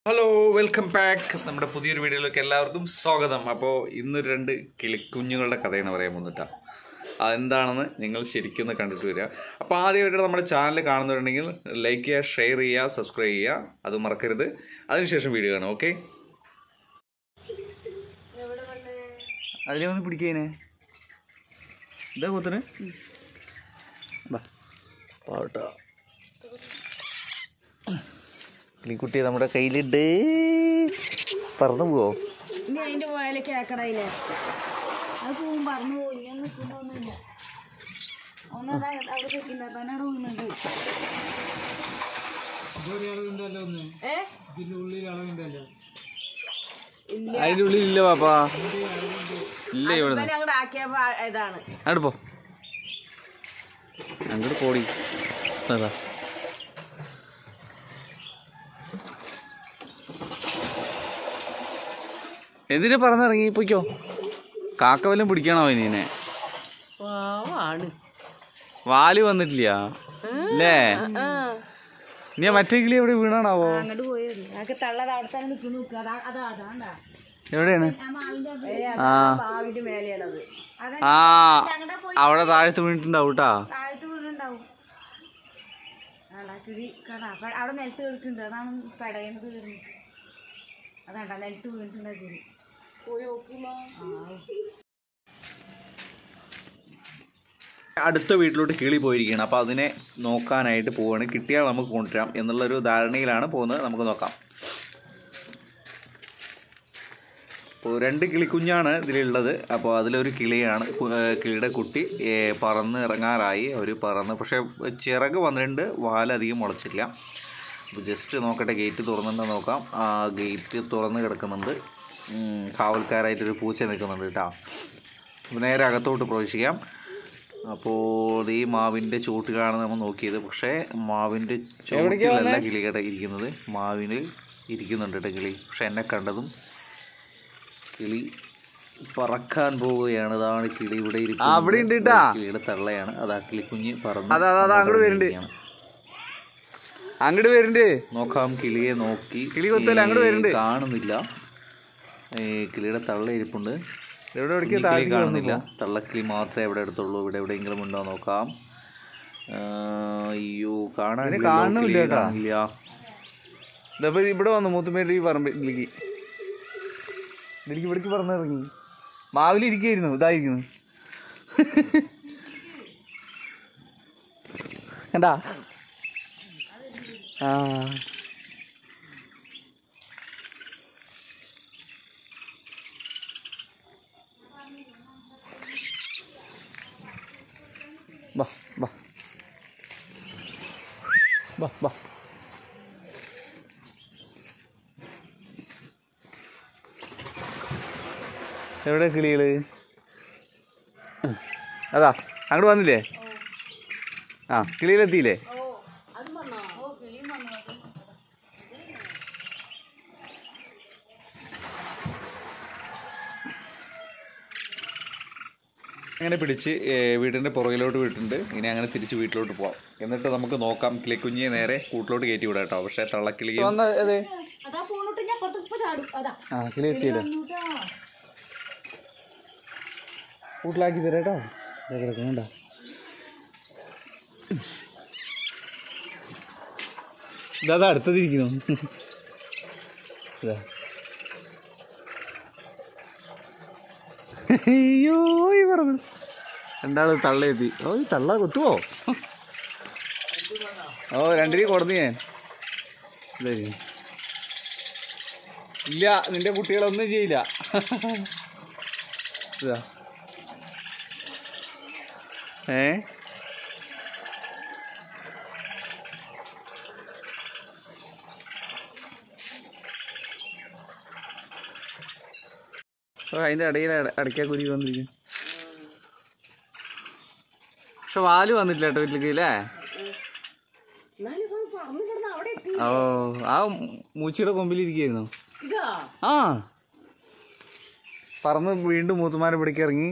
Hello welcome back നമ്മുടെ പുതിയൊരു വീഡിയോയിലേക്ക് എല്ലാവർക്കും സ്വാഗതം. അപ്പോൾ ഇന്നൊരു 2 കിളിക്കുഞ്ഞുങ്ങളുടെ കഥയാണ് പറയാൻ പോകുന്നിട്ടാ. അതെന്താണെന്ന് നിങ്ങൾ ശരിക്കും കണ്ടിട്ട് വരിക. അപ്പോൾ ആദ്യമായിട്ട് നമ്മുടെ ചാനൽ കാണുന്നുണ്ടെങ്കിൽ ലൈക്ക് ചെയ്യുക, ഷെയർ ചെയ്യുക, സബ്സ്ക്രൈബ് ചെയ്യുക, അത് മറക്കരുത്. അതിനുശേഷം വീഡിയോ കാണാം. ഓക്കെ, അതിലെ ഒന്ന് പിടിക്കേനെ എന്താ കൊത്തിന് പാട്ടാ കിളിക്കുട്ടി നമ്മുടെ കയ്യിലിട്ട് പറന്നു പോവോ? ഇനി അതിന്റെ പോയാലേ കേക്കടയില്ലേ അത് പോകും പറന്നു പോയി. ഞാൻ നിൽക്കുന്നൊന്നുമില്ല. ഒന്നതാ അവിടെ കിട്ടുന്ന തന്നെ അവിടെ വീണുണ്ട്. അതിന്റെ ഉള്ളിൽ ഇല്ല പാപ്പാ, ഇല്ല. ഇവിടെ അങ്ങോട്ട് ആക്കിയപ്പോ ഇതാണ് അങ്ങോട്ട് പോ, അങ്ങോട്ട് പോടി. അതാ എന്തിനാ പറഞ്ഞിറങ്ങി പോയിക്കോ. കാക്ക വല്ലതും പിടിക്കണോ ഇനിനെ? വാല് വന്നിട്ടില്ല അല്ലേ? ഇനി മറ്റേ കിളി എവിടെ വീണാണാവോ? അങ്ങോട്ട് പോയത് തള്ളത് അവിടെ തന്നെ നിൽക്കുന്നു. എവിടെയാണ്? ആ അവിടെ താഴത്ത് വീണിട്ടുണ്ടാവും കേട്ടാ. താഴത്ത് വീടുണ്ടാവും. കിളി അവിടെ നിലത്ത് കിടക്കുന്നുണ്ട്. അതാണ് പടയുന്നത്. അതാണ്ടാ നിലത്ത് വീണിട്ടുണ്ടാവും കിളി. അടുത്ത വീട്ടിലോട്ട് കിളി പോയിരിക്കുകയാണ്. അപ്പോൾ അതിനെ നോക്കാനായിട്ട് പോവാണ്. കിട്ടിയാൽ നമുക്ക് കൊണ്ടുവരാം എന്നുള്ളൊരു ധാരണയിലാണ് പോകുന്നത്. നമുക്ക് നോക്കാം. അപ്പോൾ 2 കിളിക്കുഞ്ഞാണ് ഇതിലുള്ളത്. അപ്പോൾ അതിലൊരു കിളിയാണ്, കിളിയുടെ കുട്ടി പറന്ന് ഇറങ്ങാറായി. അവർ പറന്ന്, പക്ഷേ ചിറക് വന്നിട്ടുണ്ട്, വാലധികം മുളച്ചില്ല. അപ്പോൾ ജസ്റ്റ് നോക്കട്ടെ, ഗേറ്റ് തുറന്നിട്ട് നോക്കാം. ആ ഗേറ്റ് തുറന്ന് കിടക്കുന്നുണ്ട്. കാവൽക്കാരായിട്ടൊരു പൂച്ച നിൽക്കുന്നുണ്ട് കേട്ടോ. അപ്പോൾ നേരെ അകത്തോട്ട് പ്രവേശിക്കാം. അപ്പോൾ ഈ മാവിൻ്റെ ചോട്ടിലാണ് നമ്മൾ നോക്കിയത്. പക്ഷേ മാവിൻ്റെ ചോട്ടിലല്ല കിളികട ഇരിക്കുന്നത്, മാവിൽ ഇരിക്കുന്നുണ്ട് കേട്ടോ കിളി. പക്ഷെ എന്നെ കണ്ടതും കിളി പറക്കാൻ പോവുകയാണ്. അതാണ് കിളി ഇവിടെ ഇരിക്കുന്നത്. കിളിയുടെ തള്ളയാണ്. അതാ കിളിക്കുഞ്ഞ് പറന്ന് അങ്ങോട്ട് വരുന്നുണ്ട്. നോക്കാം, കിളിയെ നോക്കി. കിളി കൊത്തല്ല, അങ്ങോട്ട് വരുന്നുണ്ട്. കാണുന്നില്ല. കിളിയുടെ തള്ള ഇരിപ്പുണ്ട്. കാണുന്നില്ല. തള്ളക്കിളി മാത്രമേ എവിടെ അടുത്തുള്ളൂ. ഇവിടെ എവിടെയെങ്കിലും ഉണ്ടോ നോക്കാം. അയ്യോ, കാണാനില്ല. ഇവിടെ വന്നു മൂത്തുമേരി പറമ്പിലേക്ക്. ഇവിടേക്ക് പറഞ്ഞിറങ്ങി. മാവിലിരിക്കുന്നു, ഇതായിരിക്കുന്നു. കണ്ടാ? ആ ബാ ബാ ബാ ബാ. എവിടെ കിളികള്? അതാ അങ്ങോട്ട് വന്നില്ലേ? ആ കിളിയിലെത്തിയില്ലേ? അങ്ങനെ പിടിച്ച് വീടിൻ്റെ പുറകിലോട്ട് വിട്ടിട്ടുണ്ട്. ഇനി അങ്ങനെ തിരിച്ച് വീട്ടിലോട്ട് പോവാം. എന്നിട്ട് നമുക്ക് നോക്കാം. കിളിക്കുഞ്ഞിയെ നേരെ കൂട്ടിലോട്ട് കയറ്റി വിടാം കേട്ടോ. പക്ഷേ തള്ളക്കിളി കിളി എത്തിയില്ല. കൂട്ടിലാക്കി തരാം കേട്ടോ. കിടക്കണ്ട. ഇതാ അടുത്തതിരിക്കുന്നു. അയ്യോ ഈ പറഞ്ഞു. രണ്ടാള് തള്ളയെത്തി. ഓ ഈ തള്ള കൊത്തുവോ? ഓ 2 കൊടുന്നു ഞാൻ. ഇല്ല, നിന്റെ കുട്ടികളൊന്നും ചെയ്യില്ല. ഇതാ അതിന്റെ ഇടയിൽ അടയ്ക്കാ കുരി വന്നിരിക്കും. പക്ഷെ വാല് വന്നിട്ടില്ല കേട്ടോ വീട്ടിലേക്ക് അല്ലേ? ഓ ആ മൂച്ചിയുടെ കൊമ്പിലിരിക്കുന്നു. ആ പറന്ന് വീണ്ടും മൂത്തുമാരെ പിടിക്ക് ഇറങ്ങി.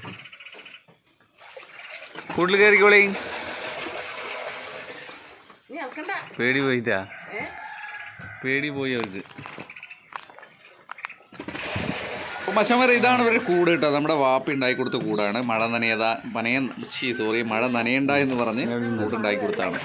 കൂട്ടിൽ കയറിക്കോളേ. പേടി പോയിട്ടാ, പേടി പോയി അവർക്ക്. മച്ചന്മാരെ ഇതാണ് ഇവരുടെ കൂട് കേട്ടോ. നമ്മുടെ വാപ്പി ഉണ്ടാക്കി കൊടുത്ത കൂടാണ്. മഴ നനയണ്ട എന്ന് പറഞ്ഞ് കൂടുണ്ടാക്കി കൊടുത്താണ്.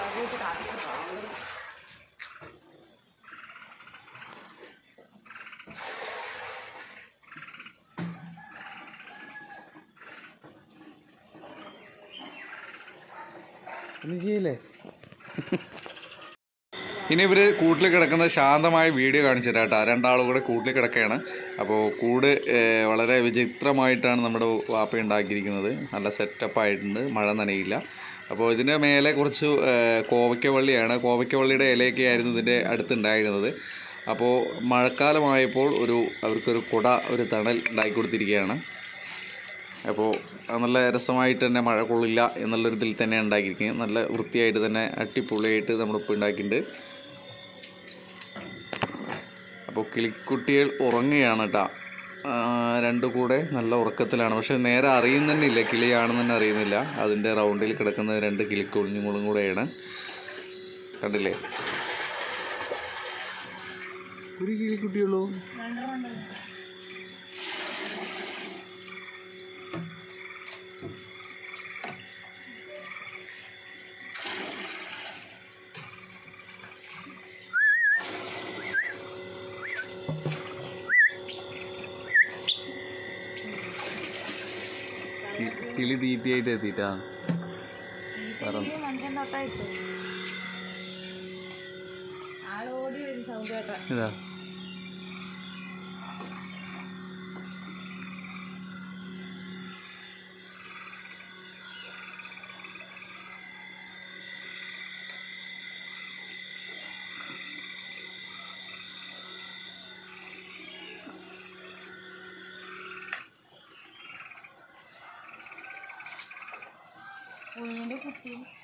ഇനി ഇവർ കൂട്ടിൽ കിടക്കുന്ന ശാന്തമായ വീഡിയോ കാണിച്ചു തരാം കേട്ടോ. രണ്ടാളും കൂടെ കൂട്ടിൽ കിടക്കുകയാണ്. അപ്പോൾ കൂട് വളരെ വിചിത്രമായിട്ടാണ് നമ്മുടെ വാപ്പ ഉണ്ടാക്കിയിരിക്കുന്നത്. നല്ല സെറ്റപ്പായിട്ടുണ്ട്, മഴ നനയില്ല. അപ്പോൾ ഇതിൻ്റെ മേലെ കുറച്ച് കോവയ്ക്കവള്ളിയാണ്. കോവയ്ക്കവള്ളിയുടെ ഇലയൊക്കെ ആയിരുന്നു ഇതിൻ്റെ അടുത്തുണ്ടായിരുന്നത്. അപ്പോൾ മഴക്കാലമായപ്പോൾ അവർക്കൊരു ഒരു തണൽ ഉണ്ടാക്കി കൊടുത്തിരിക്കുകയാണ്. അപ്പോൾ നല്ല രസമായിട്ട് തന്നെ, മഴ കൊള്ളില്ല എന്നുള്ളൊരു ഇതിൽ തന്നെ ഉണ്ടാക്കിയിരിക്കുന്നത്. നല്ല വൃത്തിയായിട്ട് തന്നെ അടിപൊളിയായിട്ട് നമ്മളിപ്പോൾ ഉണ്ടാക്കിയിട്ടുണ്ട്. അപ്പോൾ കിളിക്കുട്ടികൾ ഉറങ്ങുകയാണ് കേട്ടോ. രണ്ടു കൂടെ നല്ല ഉറക്കത്തിലാണ്. പക്ഷെ നേരെ അറിയുന്നില്ല, കിളിയാണെന്ന് തന്നെ അറിയുന്നില്ല. അതിൻ്റെ റൗണ്ടിൽ കിടക്കുന്ന 2 കിളിക്കുഞ്ഞുങ്ങളും കൂടെയാണ്. കണ്ടില്ലേ, ഒരു കിളിക്കുട്ടിയുള്ളൂ. കിളി തീറ്റയായിട്ട് എത്തിയിട്ടാ ഇതാ. കുഞ്ഞിന്റെ കുട്ടി